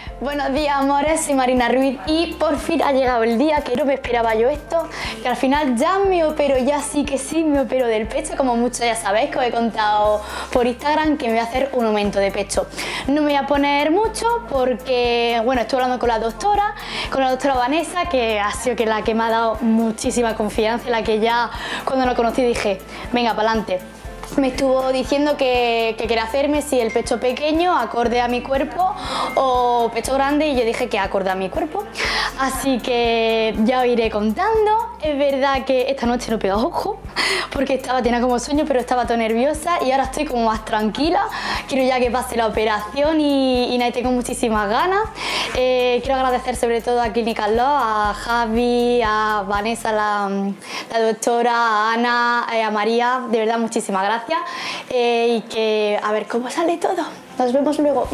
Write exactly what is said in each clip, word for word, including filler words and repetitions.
Buenos días, amores, soy Marina Ruiz y por fin ha llegado el día que no me esperaba yo esto, que al final ya me opero, ya sí que sí me opero del pecho, como muchos ya sabéis, que os he contado por Instagram que me voy a hacer un aumento de pecho. No me voy a poner mucho porque, bueno, estoy hablando con la doctora, con la doctora Vanessa, que ha sido que la que me ha dado muchísima confianza, la que ya cuando la conocí dije, venga, para adelante. Me estuvo diciendo que, que quería hacerme si el pecho pequeño, acorde a mi cuerpo, o pecho grande, y yo dije que acorde a mi cuerpo. Así que ya os iré contando. Es verdad que esta noche no he pegado ojo, porque estaba, tenía como sueño, pero estaba todo nerviosa y ahora estoy como más tranquila. Quiero ya que pase la operación y, y nada, tengo muchísimas ganas. Eh, quiero agradecer sobre todo a Clínica Love, a Javi, a Vanessa, la, la doctora, a Ana, eh, a María, de verdad muchísimas gracias. Eh, y que a ver cómo sale todo. Nos vemos luego.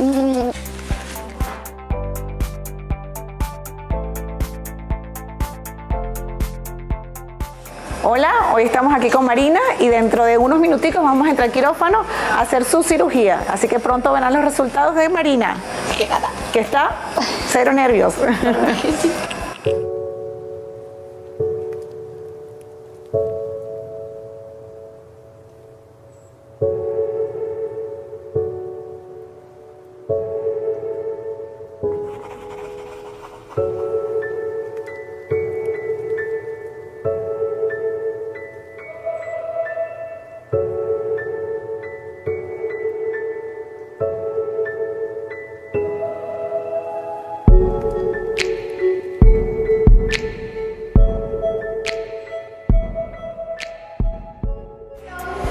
Hola, hoy estamos aquí con Marina y dentro de unos minuticos vamos a entrar al quirófano a hacer su cirugía. Así que pronto verán los resultados de Marina. Qué gana. Que está cero nervios.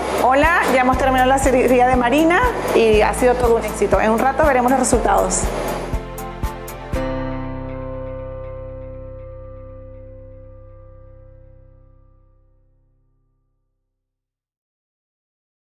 Hola, ya hemos terminado la cirugía de Marina y ha sido todo un éxito. En un rato veremos los resultados.